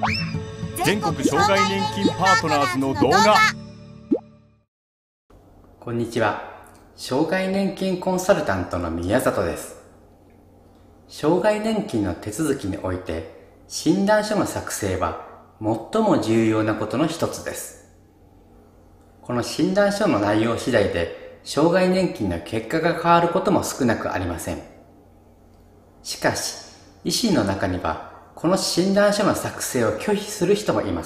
全国障害年金パートナーズの動画。 こんにちは。障害年金コンサルタントの宮里です。障害年金の手続きにおいて、診断書の作成は最も重要なことの一つです。この診断書の内容次第で、障害年金の結果が変わることも少なくありません。しかし、医師の中には、この診断書の作成を拒否する人もいます。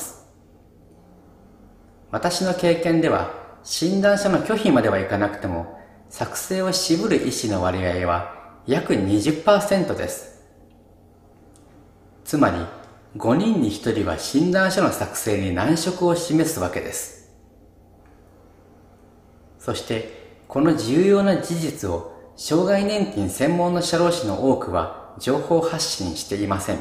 私の経験では、診断書の拒否まではいかなくても、作成を渋る医師の割合は約 20% です。つまり、5人に1人は診断書の作成に難色を示すわけです。そして、この重要な事実を障害年金専門の社労士の多くは情報発信していません。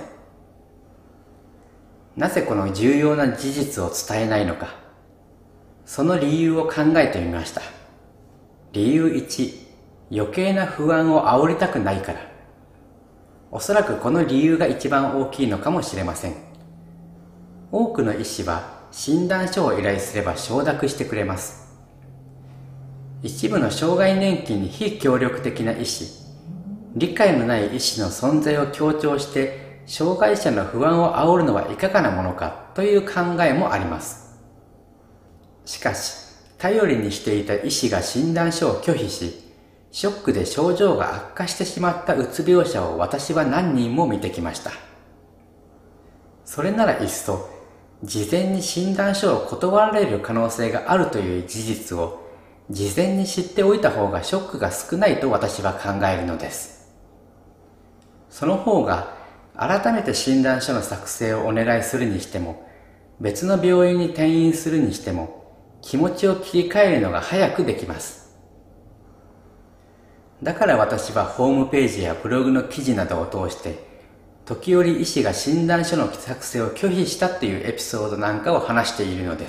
なぜこの重要な事実を伝えないのか、その理由を考えてみました。理由1、余計な不安を煽りたくないから。おそらくこの理由が一番大きいのかもしれません。多くの医師は診断書を依頼すれば承諾してくれます。一部の障害年金に非協力的な医師、理解のない医師の存在を強調して障害者の不安を煽るのはいかがなものかという考えもあります。しかし、頼りにしていた医師が診断書を拒否し、ショックで症状が悪化してしまったうつ病者を私は何人も見てきました。それならいっそ、事前に診断書を断られる可能性があるという事実を事前に知っておいた方がショックが少ないと私は考えるのです。その方が改めて診断書の作成をお願いするにしても、別の病院に転院するにしても、気持ちを切り替えるのが早くできます。だから私はホームページやブログの記事などを通して、時折医師が診断書の作成を拒否したというエピソードなんかを話しているのです。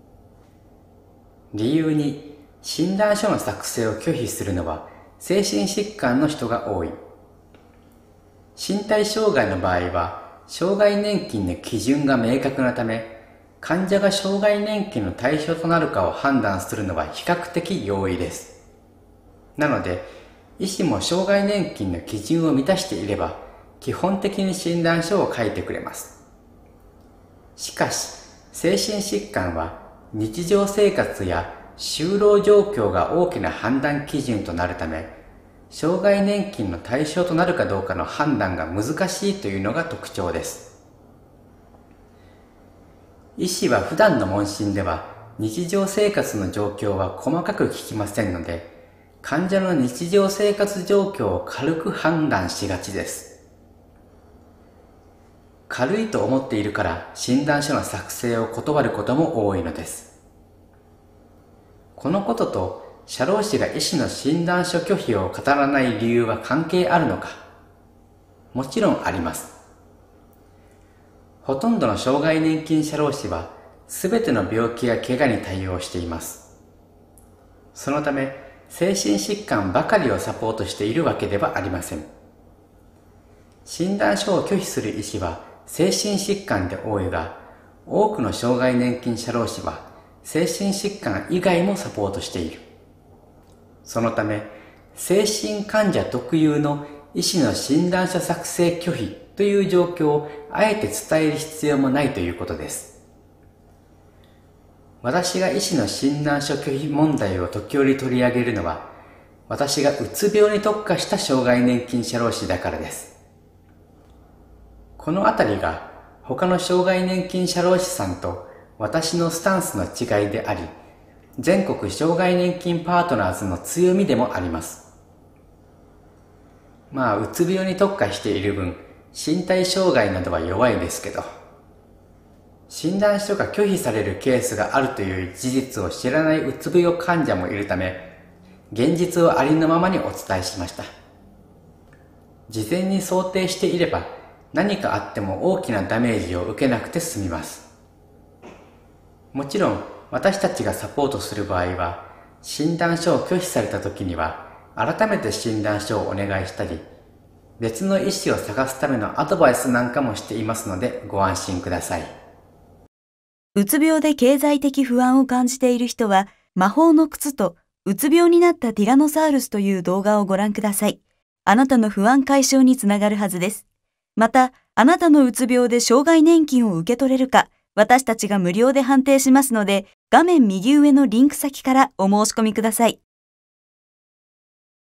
理由に、診断書の作成を拒否するのは精神疾患の人が多い。身体障害の場合は、障害年金の基準が明確なため、患者が障害年金の対象となるかを判断するのは比較的容易です。なので、医師も障害年金の基準を満たしていれば、基本的に診断書を書いてくれます。しかし、精神疾患は日常生活や就労状況が大きな判断基準となるため、障害年金の対象となるかどうかの判断が難しいというのが特徴です。医師は普段の問診では日常生活の状況は細かく聞きませんので、患者の日常生活状況を軽く判断しがちです。軽いと思っているから診断書の作成を断ることも多いのです。このことと社労士が医師の診断書拒否を語らない理由は関係あるのか？もちろんあります。ほとんどの障害年金社労士はすべての病気や怪我に対応しています。そのため精神疾患ばかりをサポートしているわけではありません。診断書を拒否する医師は精神疾患で多いが、多くの障害年金社労士は精神疾患以外もサポートしている。そのため、精神患者特有の医師の診断書作成拒否という状況をあえて伝える必要もないということです。私が医師の診断書拒否問題を時折取り上げるのは、私がうつ病に特化した障害年金社労士だからです。このあたりが他の障害年金社労士さんと私のスタンスの違いであり、全国障害年金パートナーズの強みでもあります。うつ病に特化している分、身体障害などは弱いですけど、診断書が拒否されるケースがあるという事実を知らないうつ病患者もいるため、現実をありのままにお伝えしました。事前に想定していれば、何かあっても大きなダメージを受けなくて済みます。もちろん私たちがサポートする場合は、診断書を拒否された時には改めて診断書をお願いしたり、 別の医師を探すためのアドバイスなんかもしていますのでご安心ください。 うつ病で経済的不安を感じている人は、魔法の靴とうつ病になったティラノサウルスという動画をご覧ください。あなたの不安解消につながるはずです。また、あなたのうつ病で障害年金を受け取れるか、私たちが無料で判定しますので、画面右上のリンク先からお申し込みください。